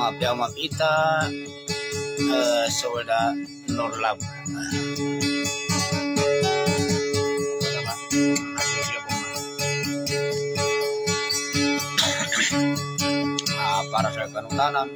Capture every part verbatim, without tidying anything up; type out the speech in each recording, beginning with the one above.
maafya mapita eh, solda Nurlab. Nah, para saya kanutanan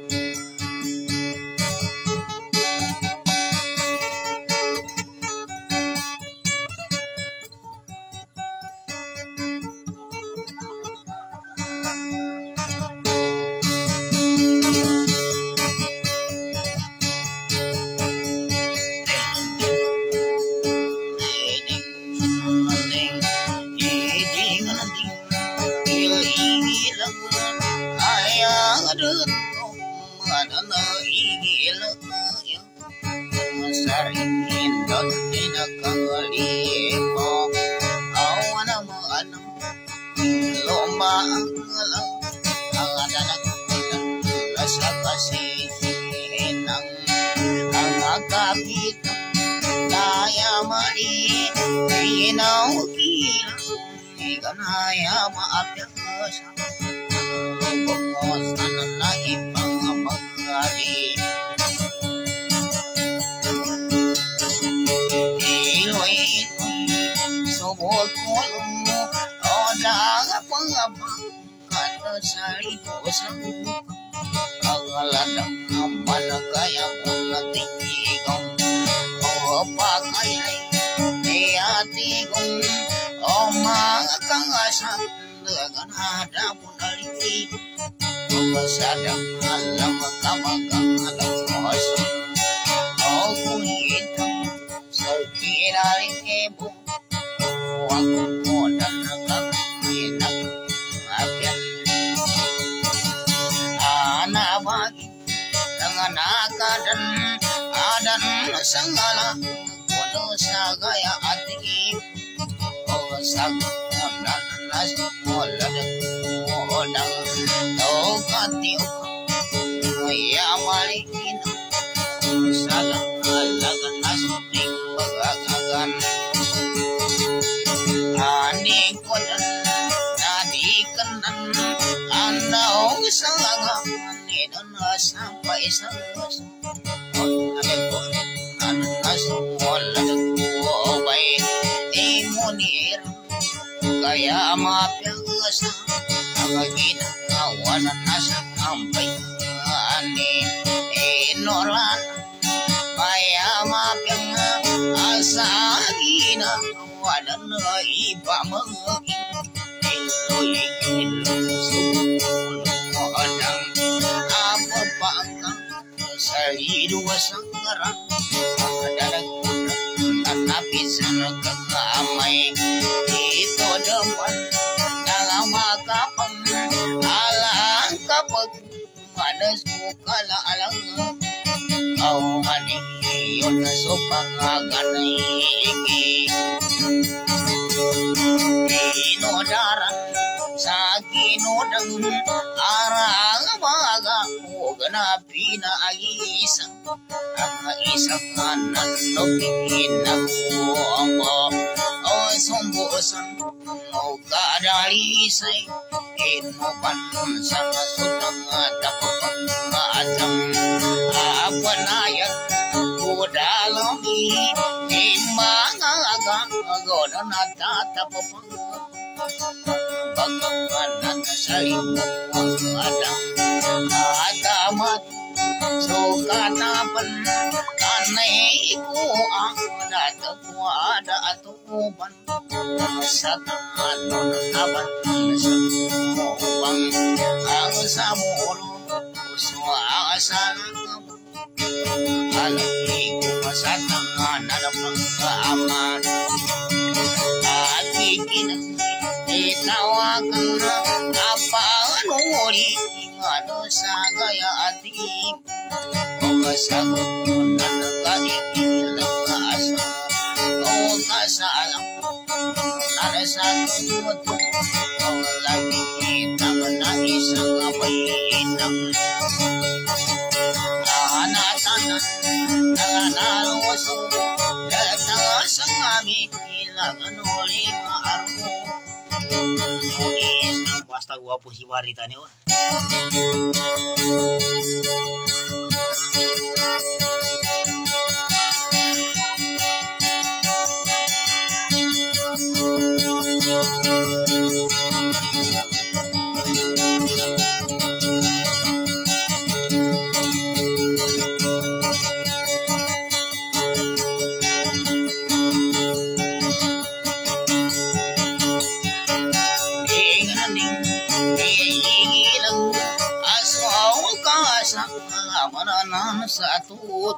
Wasta gua pusi waritanya wah. samanan satu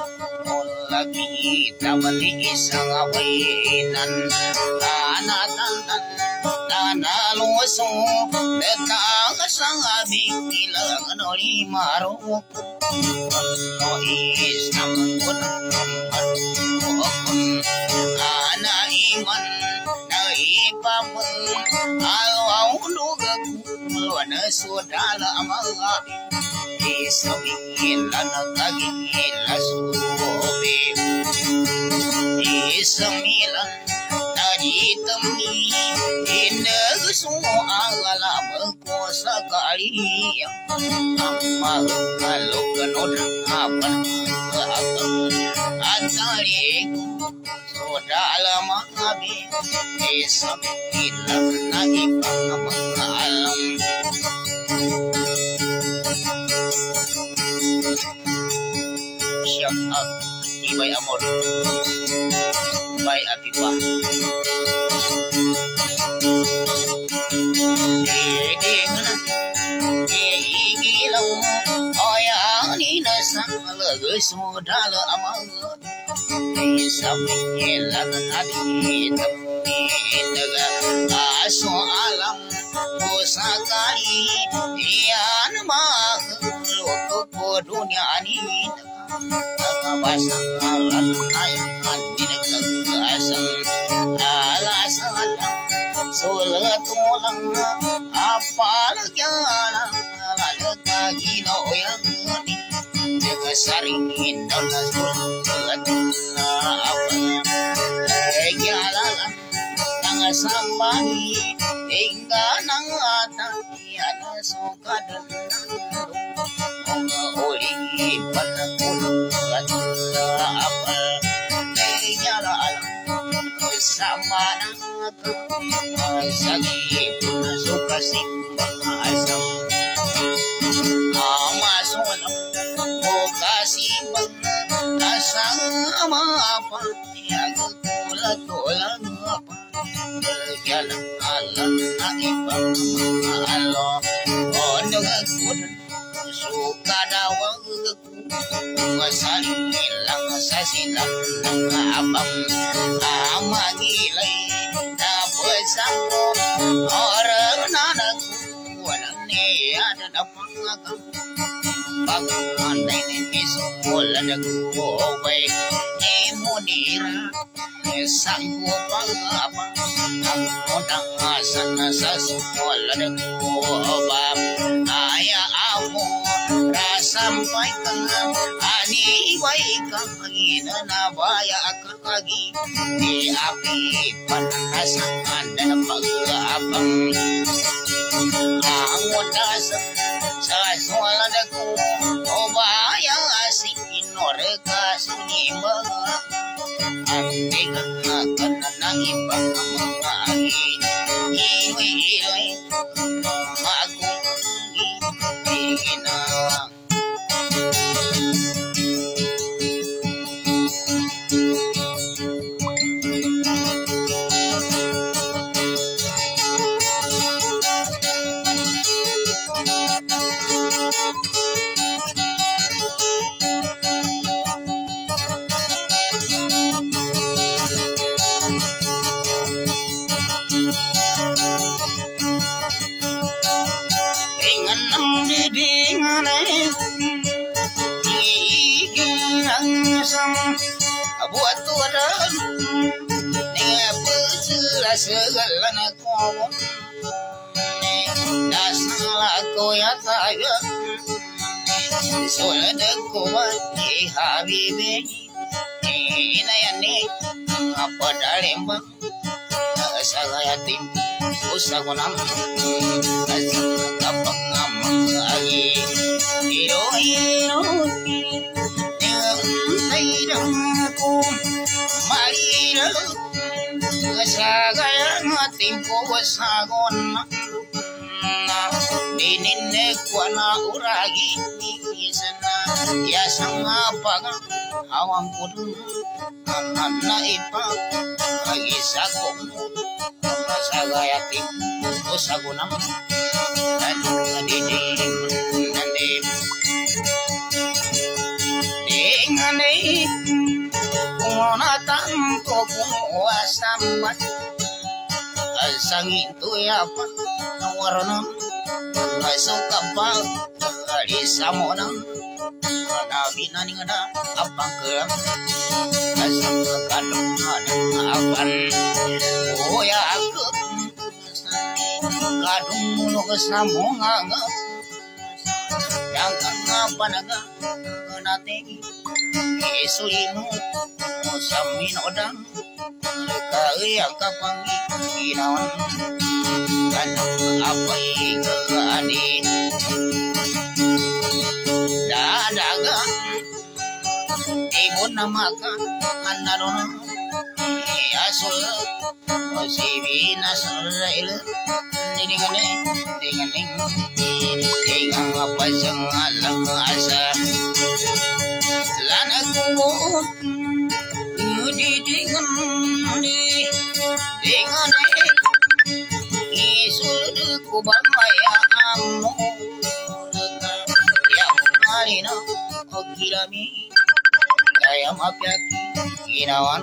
lagi tamani isang awinan anatan nanaluso detang sang abing ilang noli marok no isang gunung ana iman na ipamun alwaw lugaku luana sudala amaga isamihin lanagagin lasubi isamilan naditami inagsuagalab ko sa kaliya ang magalog-ganod apan at naligo sudala mangabi isamilan na ipang mga alam siap up ibay amor bay apipa edi ngana igilaw oya ni nasang lagus modal amang isami lagnadi tapi daga aso alam pusakari iyan mah lo dunia ni kabasang alat ayahan dinagkasang alasan sulatulang apalagyan lalagagino yang ni nagasaringin daw na sulatula apa egyalan nangasang bani tingga nang atang sukadan uli panagulutan apa nyalaan sama nato sagi suka simbang asam amasolam buka simbang asang ama apa yang tulat-tulat apa jalan alam na ibang Allah ono gud suka dawang masaling lang sa silang ng abang amagilay tapos ako orang na nagkuwalan niya na pangagang pag-anday nisimula nagkuway ni Munira isang pang-abang ang unang asan na sa sumula nagkuwabang aya amo rasampay kang aniway kang ginanabaya akagi di api panasangan na pag-abang ang unasang sa suwala na ko o baya asing inoreka sunima ang tigang nakanang ibang mga agin iwi-iwi magong ginawa buat turan dengan berjelas segala nakwa dasar ko ya tayo soalnya deko mati habibi ina yani apa dalemba saya tim usah gunam kapang ngamang lagi iro iro ko marira sagaya timpo sagon dinine kuana uragi isana ya sama pagang awang kudu anna ipa agi sakom sagaya timpo sagonam dan didi nande kuasamat sangin tu ya pa warna masuk kapal di samudra nabi nani ngada apa ke asam kadung ada apan oh ya aku kadung mulu kesambung nga yang apa naga nategi isulinu samin odang kaya kapangi inawan kanang apa adi dadaga ibu namaka anarona asul masih nasrail dengan dengan dengan apa jangan asa lanaku di dengan di dengan isul ku bangaya amu ya marina okilami kaya mapiaki ginawan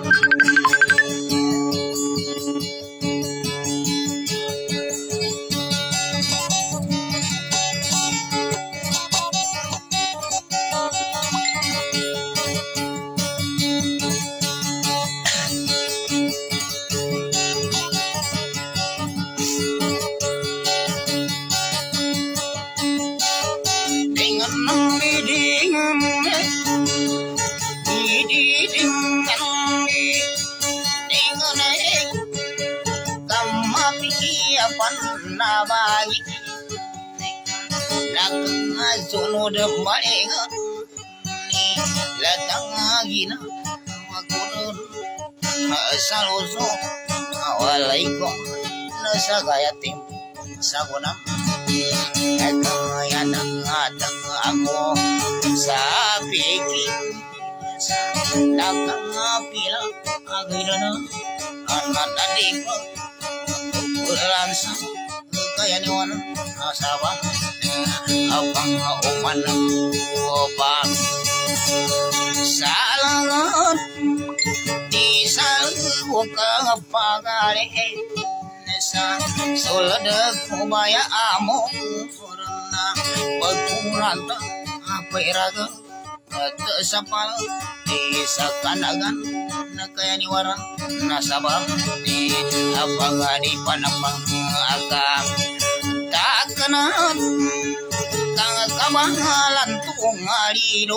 nabai nak suno de maenga ni latang agina makunun asaloso awalaikum nasagaya tim sagunam akaya nang atang ako sapiki nakang apila agina anak adik lansa kaya ni wana nasabang abang uman opa salangan di salgo ka pagare nesa solada kubaya amo purna pagkuranta apiraga at sapal di sakanagan na kaya ni waran nasabang di apagani panapang agam takanan kang kabangalan tungalino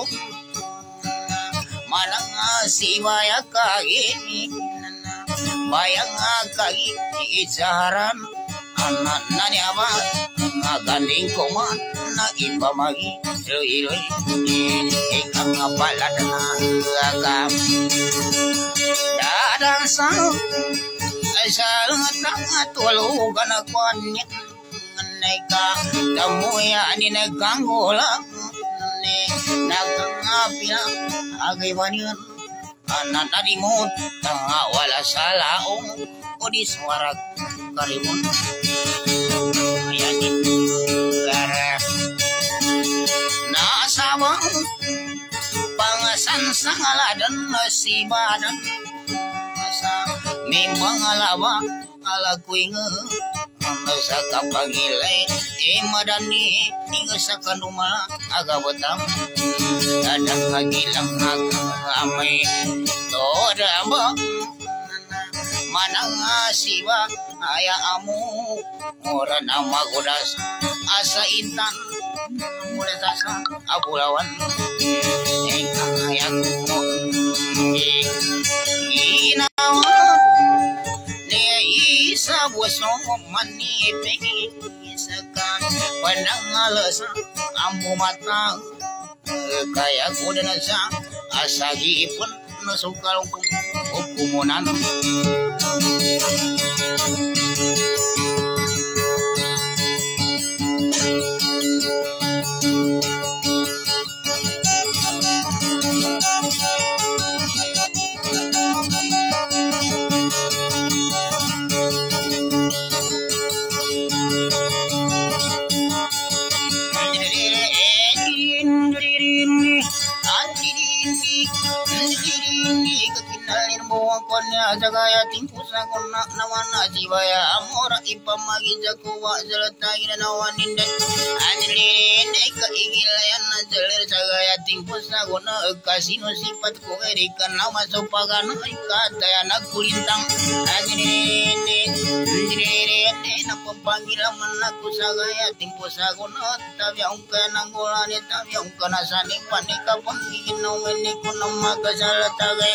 manang sibaya kagini bayang kagi icaran anak nani apa ngaganding koman na ipamagi iloy ikang ngapalan na agam dadang sang salangat lang tulugan akwanya neka tamuya ni naganggolang ni nagangapila agaywanyan anak tadi mo tanga wala salaong o di suara karimun ayanin lara nasabang pangasan sangaladan nasibadan sa mimbang alawa ala kuinga sa kapagilay e madani tinga sa kanuma agawatam dadang hagilang agamay toda ba manang siwa aya amu ora na magudas asa intan mula sa abulawan engkang hayang mo ginawa isa busong manipi isakan panangalasa ambo matang kaya kuda na sa asagi ipon nasukal kumunan konya jagaya timpusa kona nawana jibaya amora ipamagi jakuwa zalatai nawanin dan anjirine ka igilayana jalir jagaya timpusa kona kasino sifat ko erikan nama sopagano ikatayana kulintang anjirine anjirine napapanggila manaku sagaya timpusa kona tabiang kana ngolane tabiang kana sani panika pangin no meniku nama kasala tagay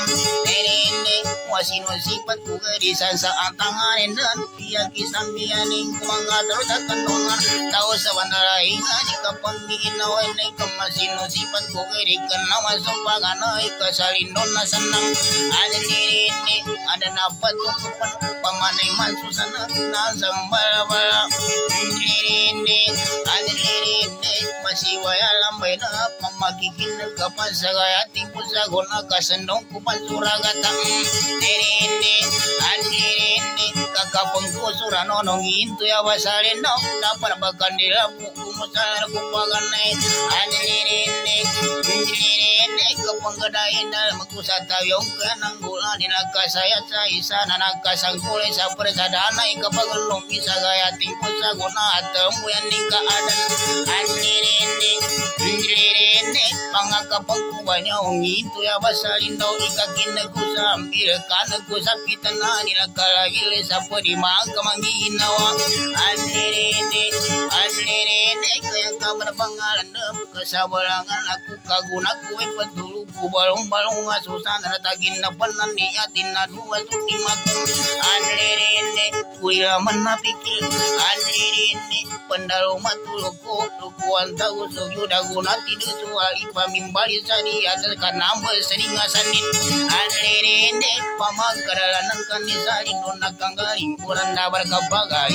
Nerene wasino sifat kugari sansa atangan dan pihak kisambianing kumangatar sa kantongan tao sa wanalay nga di kapanggiin na walay kamasino sifat kugari kanawa sa paganay kasalindon na sanang alinirene ada napat tukupan pamanay mansusana nasang balabala alinirene alinirene masiwaya lambay na pamagikin nagkapan sa gaya tipos sa guna kasandong kupan suragata nerende andirende kakapang kusura nonong into ya basalin no dapat bakan dila kumusar kupaganay andirende andirende kapang gadain dalam kusata yung kanang gula dinagkasayat sa isa na nagkasangkulay sa persadana ikapagang lumpisa gaya tipos sa guna at umuyan ni kaadan andirende andirende pangakapang kubanya ong into ya basalin daw ikakin nagkusambil ka nagkusakitan na nilagkalagil sa pwede magkamanginawa andirende andirende kaya ka manapangalan na kasabalangan ako kagunak ko ay patulog ko balong-balong nga susana na tagin na panan ni atin na duwa tutimak andirende kuya man napikil andirende pandalo matulog ko tukuan tao so yudaguna tinusual ipamimbali sa niya kanambal sa ningasanin andirende pamagkaralan ng kanisalin doon nagkanggaling kurang dabar kapagay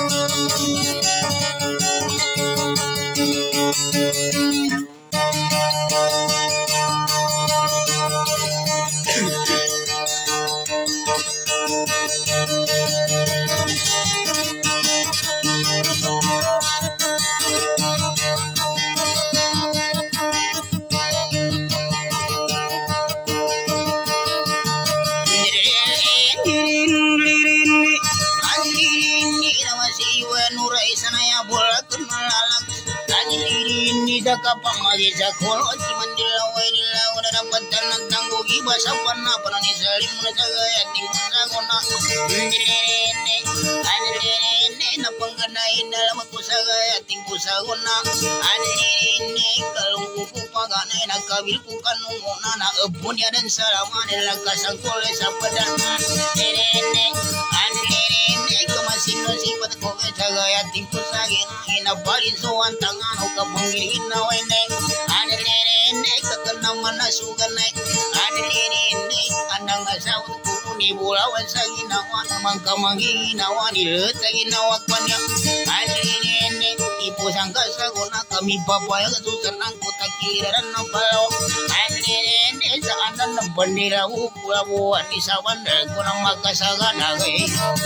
kapang magi sakolo si mandila wairila udah dapat tanah tangguh gibah sapana pernah disalim menjaga tim sagona ndirene andirene napang ganain dalam kusaga tim kusagona andirene kalau kuku pagana nakabil kukan ngona na epunya dan salaman lakasang kole sapadan ndirene andirene kemasin sifat ko jaga tim kusagin ina balin soan tangan o kapangilin na waineng andirene kakanaman na suganay andirene andang asawat ko ni bulawan sa ginawa namang kamanginawa nilata ginawa kanya andirene ipusang kasaguna kami papayag susan ang kutakiliran ng palaw andirene sa anan ng bandira upulabuan isawan ko ng magkasaganagay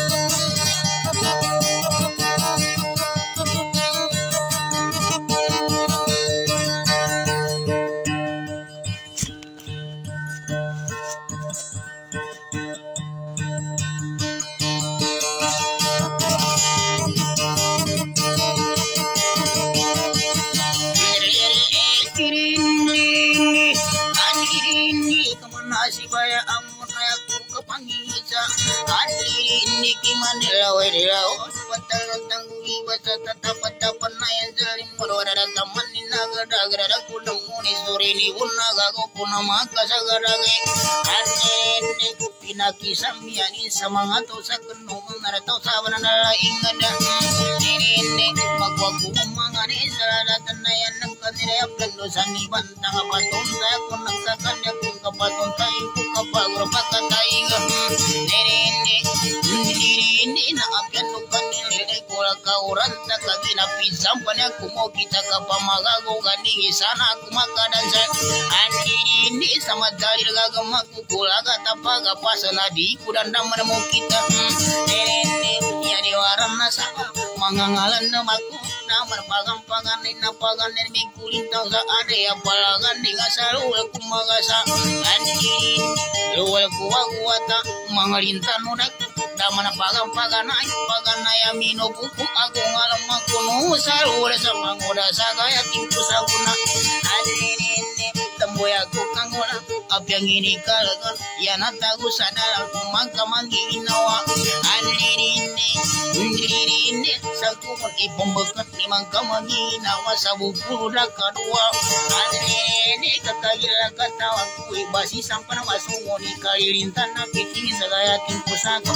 Manila Manila Patalan tanggi basa tatapat tapan na yan saling marwara taman ni nagadagara kulang muni suri ni unaga ko kuna makasagarage anene pinakisamiani sa mga to sa kunungan narataw sa bananala ingada nene magwago mga ni salalatan na yan ng kanila plano sa nibantang kapatunta kung nagkakanya kung kapatunta ko kapagro pakataiga nene nene na apyan no kanila kula kauran ta kagina pisam panya kumo kita kapamagago gani sana kumakadansa ani sama dalil gagama kukulaga tapaga pasana di kudanda manamo kita nene ya diwaran na sa mangangalan na maku naman pagang-pagan ni napagan ni may kulintang sa ade apalagan di ngasalul kumagasa andirin luwal kuwa-kuwata mga lintan udak daman pagang-pagan ay pagan na yamino buku ako ngalang magkuno salul sa manguda sa kaya timpo sa kuna andirin temboy ako kangula apyang ini kalagan yan at tago sa dalang kumangkamanginawa andirin andirin sa kumang ipambagat limang kamanginawa sa bukuro na kadua andirin kakagila katawa ko ibasi sampan masungo ni kalilintan na pitingin sa gayating pusako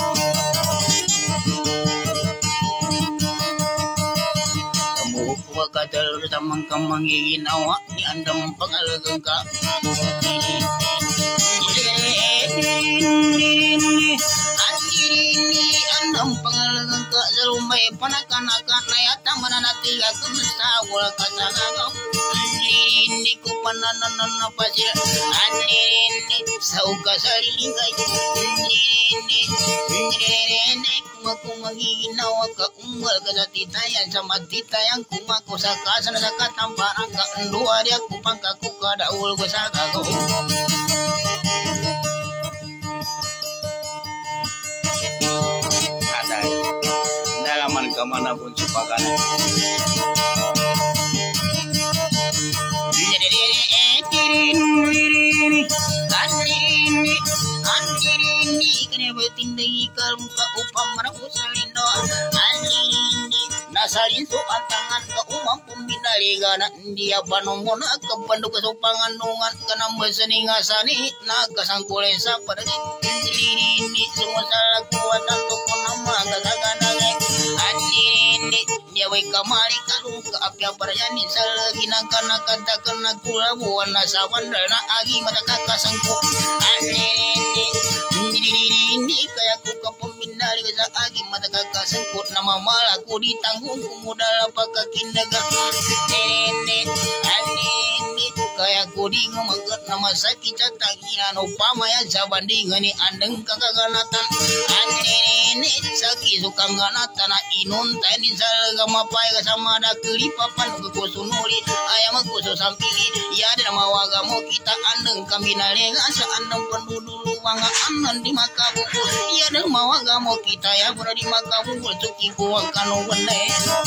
Kamukuha ka talor sa mga mangiginawa ni andang pangalagang ka Andirini andang pangalagang ka sa lumay panakanakan na yata mananatiga kumusta wala ka sa gagaw Andirini ko panananan na pasil Andirini sa uga sa lilingay Andirini Andirini kung magiginawa ka umbal ka sa titayan sa matitayang kumako sa kasa na sa katamparan ka luwa di ako pangkakuka daul ko sa kagaw Aday dalaman ka manapun supakan Andirini Andirini kene betingdai kalmuka upam maraku salindo Andirini nasalin so antangan ka umam pumbinali gana dia panomona ka pandu kesopangan nungan kana mesening ngasani nakasangkule sa padagi Andirini semua salah kuatan to nama gagaganai Andirini nyawe kamari kalung ka apya parjani salagi nakana kata kana kula buana sawandana agi mata kakasangku Andirini Andirini kaya ku kapemindali sa agi mata kakasangku nama malaku ditanggung kumudala pakakindaga Andirini Andirini kaya ku dingumagat nama sakit taginan upamaya sabandingan ni andeng kakaganatan Andirini sakit sukang ganatan inun tani salaga mapai kasama da kelipapan kusunuli ayam kusu sampili ya ada mawaga mo kita andeng kambinalenga sa andeng pendudulu wanga anan di makabuku ya ada mawaga mo kita ya pura di makabuku tuki kuwang kanu wene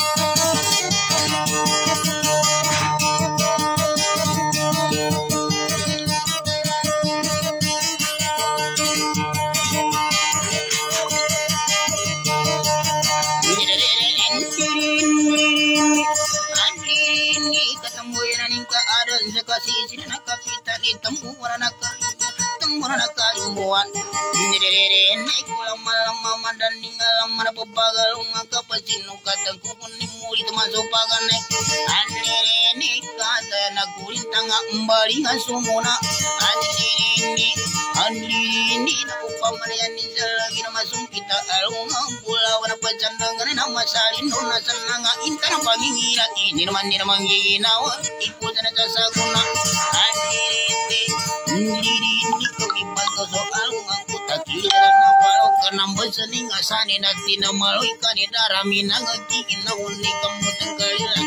Kasih sini nak kita ni temu warna kayu temu warna kayu buat ni dere naik kulang malam mama dan ninggal mana pebagal ngaka pacinu kata kupun ni muri termasuk pagan naik andere ni kata nak kurin tangga embali ngasumuna andere ni andere ni nak upamarian ni lagi nama sum kita alung pulau warna pacandangan nama salin nona senanga intana pangingira ini nama ni nama nginawa iku sana jasa guna Andirini Andirini kami bangga soal ngaku tak kira na palo kanam besening asani nanti na maloi kani darami na ngagigin na uni kamu tengkalilan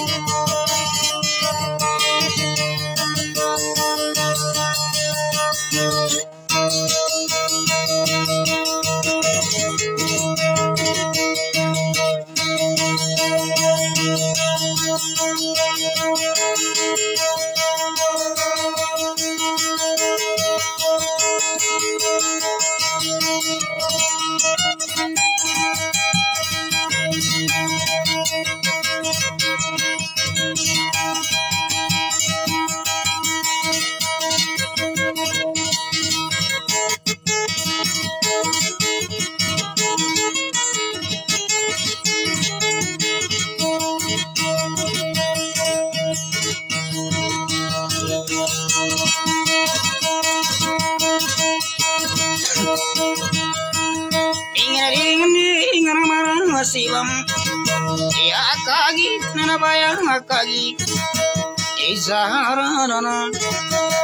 Sivam ya kagi nana bayang kagi izharana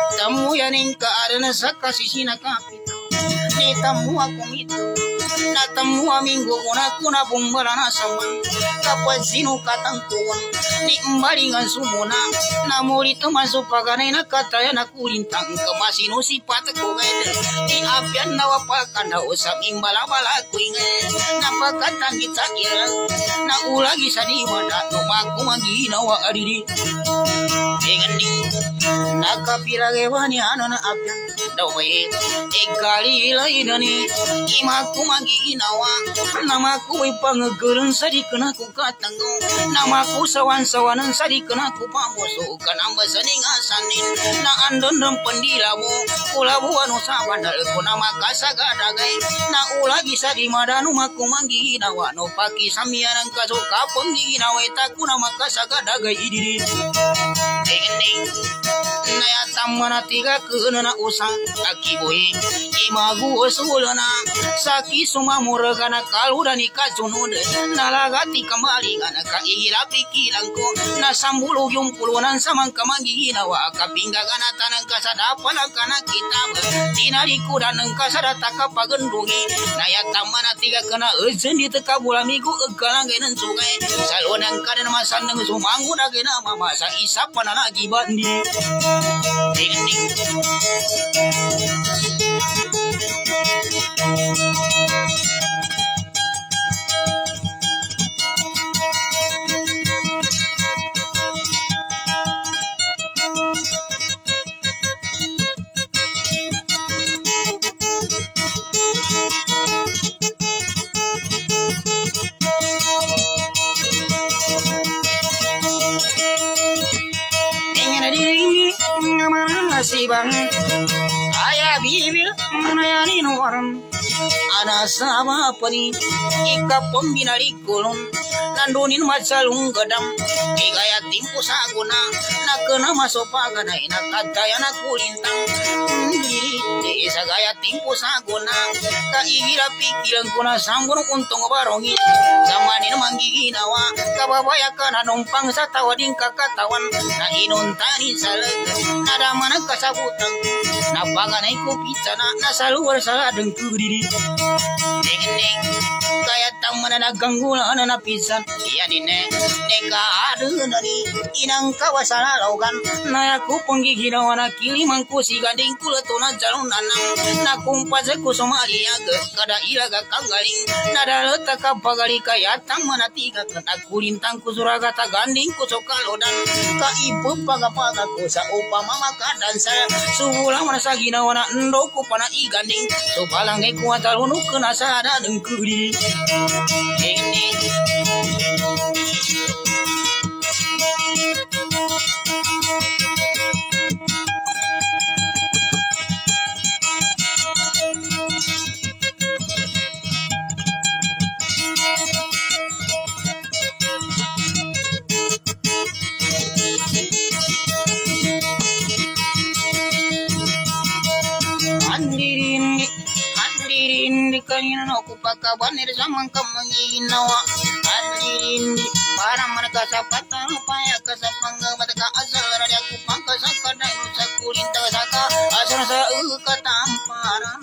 tamu yaning ka adana sakasi sina kapita ni tamu aku itu nak semua minggu kuna kuna bumbalana sama kapal sinu katangkuan di embalingan sumuna namuri temasuk paganay na kataya na kulintang kemasinu sifat kugay di apian nawa pakanda usap imbalabala kuingay napakatang kita kira na ulagi sa diwada numaku maginawa adiri dengan di nakapiragewani ano na apian daway ikali ilaidani imaku maginawa namaku ipangagurun sa di kenaku katanggo namaku sawan-sawanan sa di kenaku pamuso kanamba sa ningasanin na andon ng pandilawo ulabuan usabandal ko na makasagadagay na ulagi sa di madano makumanginawa no pakisamian ang kasuka pangginawa itaku na makasagadagay idiri ding nayatam manatiga kuna na usang akiboy imagu usulana saki sumamura kana kaludan ikajunod nalagati kembali kana kaihila pikiranku na sambulu yung pulunan samang kamanginawa kapingga kana tanang kasadapan kana kitab tinariku dan ang kasadata kapagendungi nayatam manatiga kana ejen di teka bulamiku egalangay ng sugay salunang kanan masan ng sumangu na gina mamasa isapan na lagi bandi ding ding Sibang ayah bibir menayani noran ana sama pani ika pembinali kulun nandunin macalung gadam igaya timpu saguna na kena masuk paganay na kataya na kulintang diri sa gaya timpu saguna kaigira pikiran kuna sambun untung barongi zamanin manggiginawa kababaya kana numpang sa tawading kakatawan na inuntani salag nada mana kasabutan na paganay ko pizza na nasa luar sa dengku diri ding ding kaya taman na ganggula na napisan iya nine neka adu nani inang kawasana laugan na aku penggiginawa na kilimangku si gading kuletuna jalun nanang na kumpas ko somalia ke kada ilaga kanggaling nada letak kapagali kaya taman na tiga kena kulintang ku suragata ganding ku sokalodan ka ibu paga-paga ko sa upama makadan sa subulang merasa ginawa na endoko pana iganding so palang e kuatalunu kena sada dengkuri ini kanina no kupaka banir samang kamanginawa adindi para mereka sapatan upaya kasapangga bataka asal raja kupangka sakada nusa kulinta saka asal sa katamparan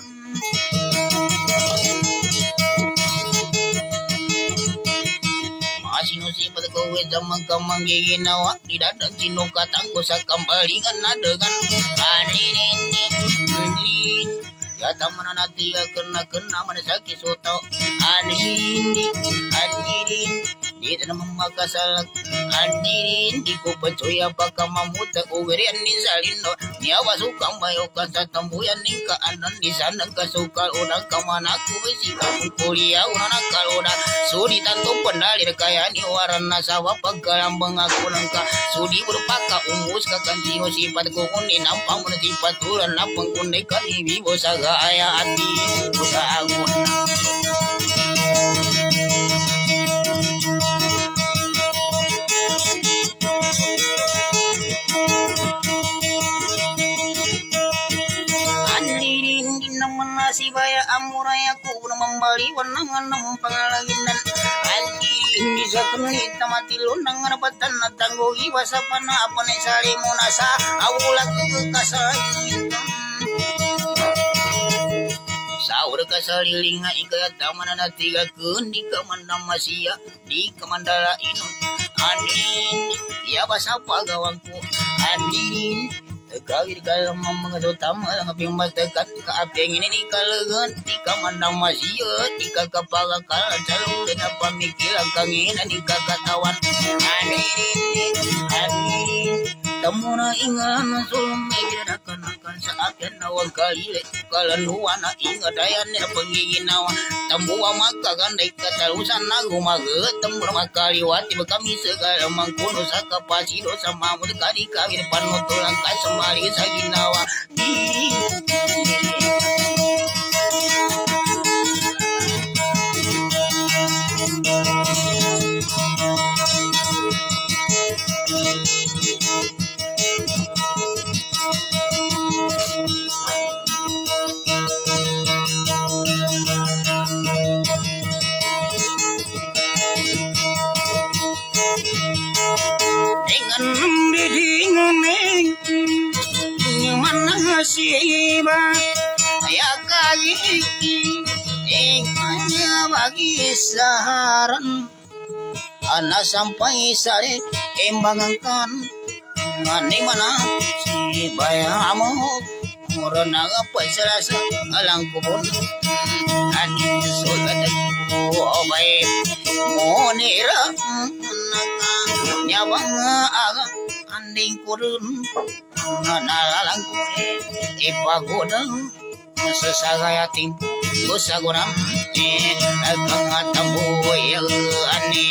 masino si batako we samang kamanginawa tidak dan sino katangko sakambalingan nadegan adindi ya taman nanti kena kena mana sakit soto anindi andirin di dalam makasalak andirin di ko pencoya baka mamuta ugerian ni salindo nyawa sukang bayo kasa tambuyan ni ka anan di sana ka sukal udang kamana ku besi kamu kuliah unana kaloda sudi tanto pendalir kaya ni warna sawa pagalang mengaku nangka sudi berpaka umus ka kanjio sifat ko kundi nampang mun sifat tulan napang kundi kali bibo saga ayah hati usahagun andirin dinaman nasi baya amuraya ku membali wanangan nam pangalaginan andirin di sakuni tamati lunang napatan na tanggo iwasa pana apa ne sari munasa awulag kekasain saur kasalilinga ikaya tamanana tiga kundi kamandang masia di kamandala inu andin ya basapa gawangku andin kawir kalau ngomong itu tamal ngaping tekan ke apeng ini di kalegan di kamandang masia di kakak pagakal jalur dan apa mikir kangin di kakak tawan andin andin tamuna ingan sulme birakan akan saatnya nawang kalile kalanduana ingat dayanya penggiginawa tambuwa maka gandai katalusan nagu maget tambur makaliwati bekami segala mangkuno sakapasi dosa mamut kadi kawin panutulang kasemari saginawa siba ya kaki ingkanya bagi saharan anak sampai sare kembangkan ngani mana si bayamu murna apa serasa alang kubun ani sudah oh baik monira nyawang aga anding kurun nanalang ko ipagunang sesagaya timpu usagunam agangatambuy ani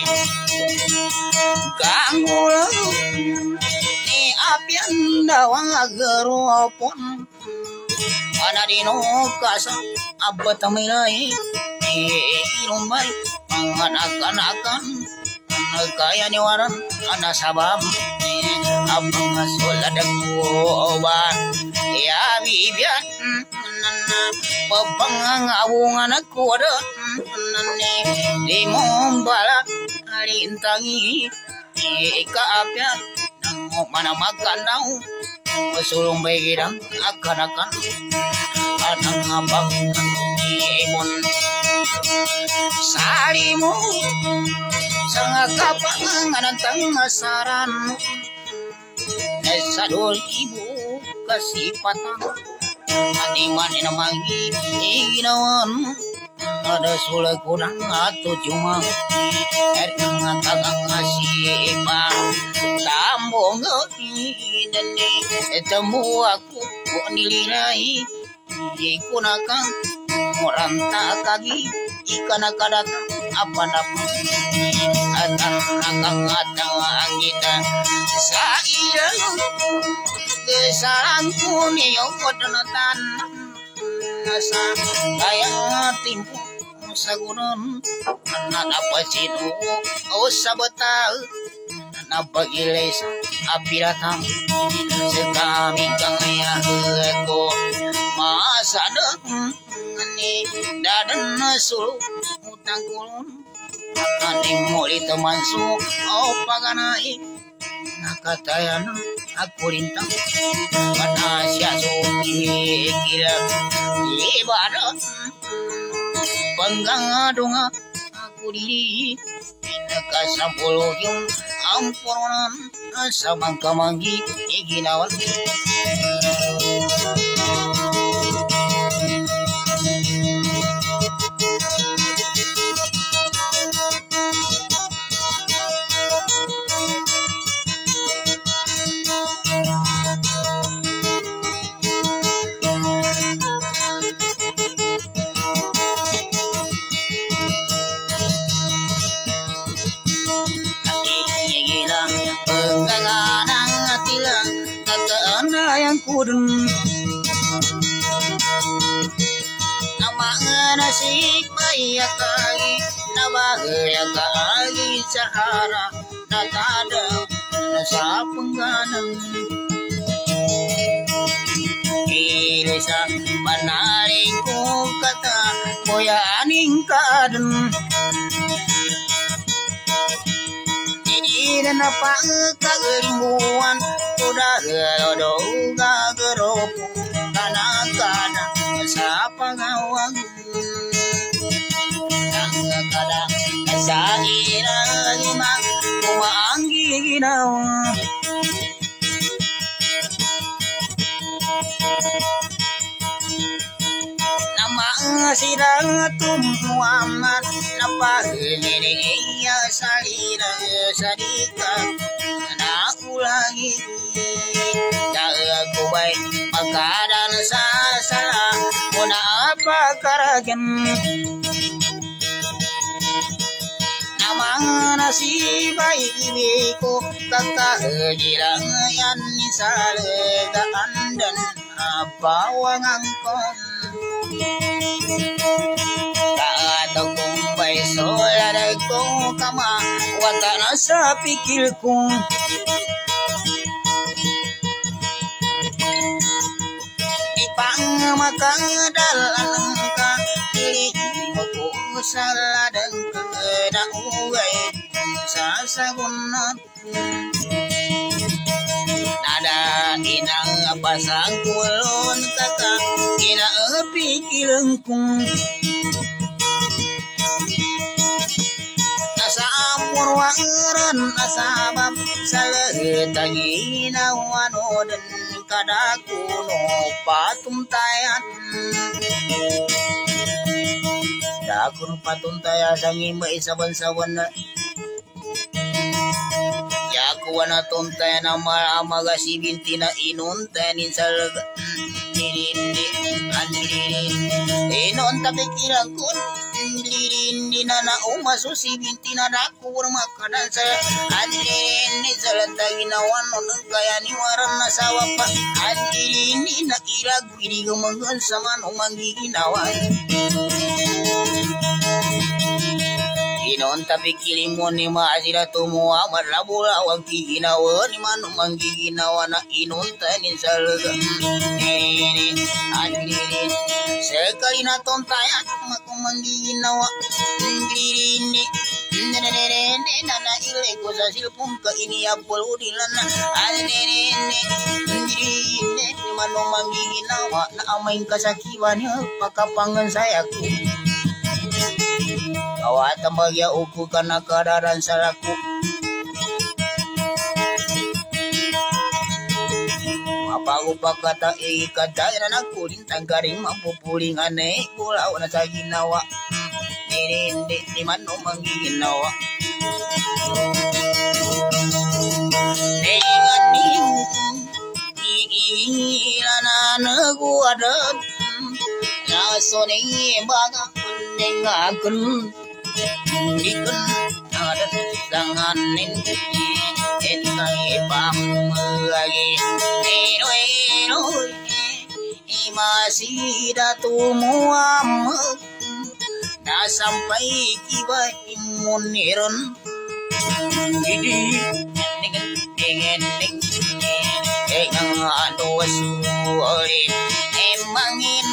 kangulang ni apian dawang agaropon anadino kasa abatamilay irumbay panganakan-akan kaya ni waran anasabam abang suladaku ba ya bibian papang awungan aku ada di mombala alintangi ika apya mana makan tahu sulung begidang akan-akan anang abang imun sarimu sangat kapangan tengah saran sadol ibu kasih patang hati mana namangi ginawan ada sulai kurang atau cuma er tengah tagang ngasih ipang tambong dan temu aku nilai digunakan orang tak kaki ikan akadatang apa dapat atang akang atang kita saya kesalahanku nih yang kodonotan nasa kaya timpu sagunan anak apa situ oh sabotal napa giles apiratang sekami kaya heko masa dong ni dadan nasul utang kulun ani muli teman su oh paganai nakatayan aku lintang mana siasu gila ibadah panggang adunga aku diri nakasampuluh yung ampunan samang kamanggi iginawan kudun nama nasi bayi kali nama gaya kali sahara nakada nasa pengganang ilesa manaring ko kata boya aning kadun ini dan apa kagerimuan udah gerodo gageropu kana kana sa pangawang Saira lima kumaanggi ginawa nama sirang tumuaman napahili iya salira sarika na ulangi aku baik makanan sasala muna apa karagan nasibay ibiku kakahirang yan salaga andan apawang angkon kaataw kong bay solaray kong kama wata na sa pikil kong ipang makadalan ka ili mo ko saladang na ugay sasagunat nada inang pasang kulon kaka inaapikileng kong nasa purwangan asabab salagitang inawanodan kadakuno patuntayan dakun patuntaya sangi maisaban-saban na yakuwana tuntaya na maramaga si binti na inuntayan insalaga nirindi aniririn inunta pikiran kun nirindi na na umaso si binti na dakur makadan sa aniririn salanta ginawan nun kaya niwaran na sawa pa aniririn na ilagu ini gumangan sama umanggi ginawan inon tapi kilimo ni maasira tumuwa marabula wag ginawa ni manong manggiginawa na inon tanin salaga nini anini sekali na tontayan makong manggiginawa nini nene nana ile ko sa silpong ka iniapol udilan na anini nini ni manong manggiginawa na amain kasakiwan niya pakapangan sayaku awatan bagya upo ka nakararan sa laku mapago pa kata ikadaya na nakulintang garing mapupuling anay kulaw na sa ginawa nirindi ni manong manggiginawa nenganing iila na naguwadat naso ni baga nengagun ikun adat danganin enai pamagi enoi enoi masih datumuam na sampai kiba imuniron jadi dengan dengan dengan ados ori emangin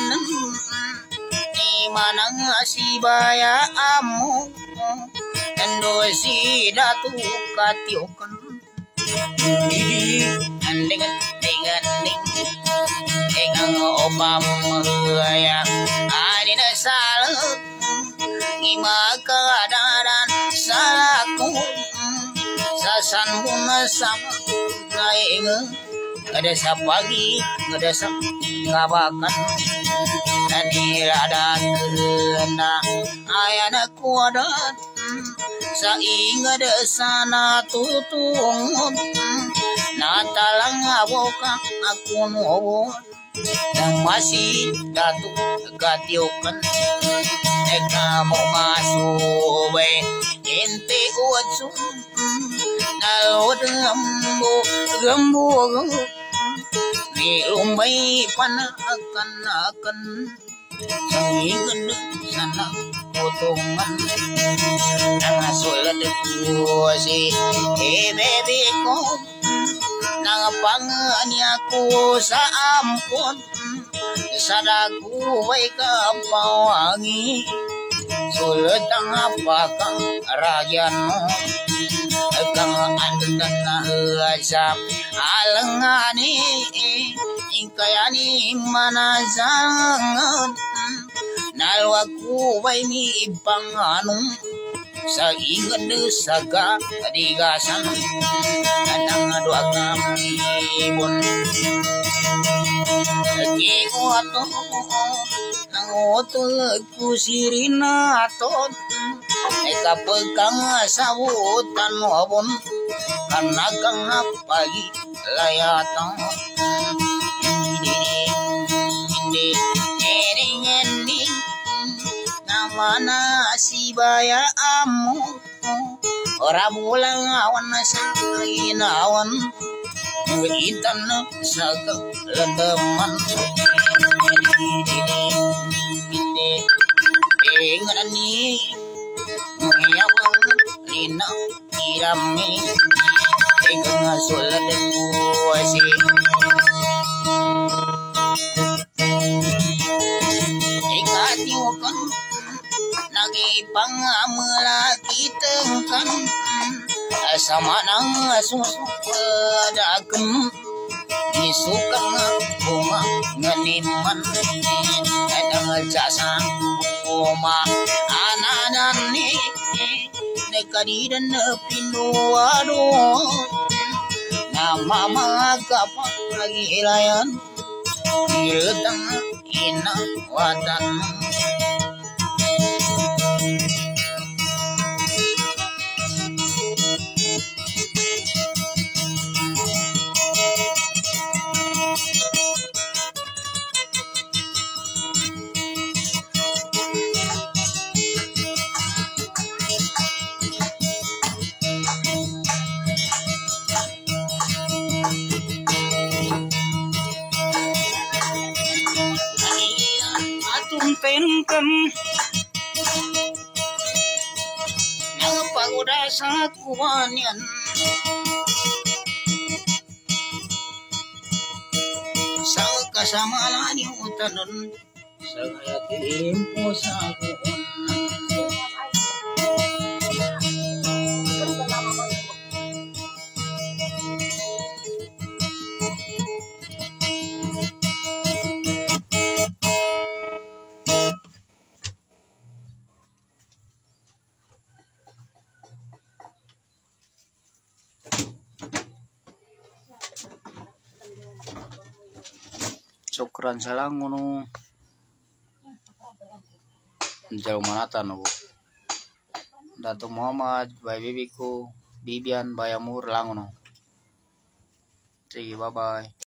manang asibaya amu endo si datu katiokan dengan dengan dengan opam ya adina salah ngima keadaran salahku sasan bunga sama kainge ada sapagi ada sap ngabakan Nanira ada kena ayana kuadat sainga de sana tutung natalang aboka aku nuwo yang masih datu katiokan eka mau masuk be ente uatsu nalod gambo gambo ni lumbai panakan akan sangingan sana potongan nang sulat ko si eh baby ko nang pangani ako sa ampon sa dagu ay kapawangi sulat ang apakang rayan mo kang andan na asap alangani ingkayani manazangan nalwaku bay ni panganong sa ingat saga kadigasan anang dua kami bon Ego ato nangoto kusirina ato eka pegang sabutan wabon karena kang pagi layatan namana sibaya amu ora bulang awan sainawan intan saga lendeman ingani ngayawang lina irami ega sola de kuasi ega tiukan nagi pangamela kitengkan sama nang susu dakem isukan bunga ngeniman kadang jasang oma ananan ni nekadi dan pinuado nama magapa lagi layan iltang ina watan penkan nang pagoda sa kuwanyan sa kasamalan yung utanon sa kaya tiempo sa kuwan Syukran salang ngono jauh manatan aku Datuk Muhammad Bay Bibiku Bibian Bayamur langono. Sige, bye bye.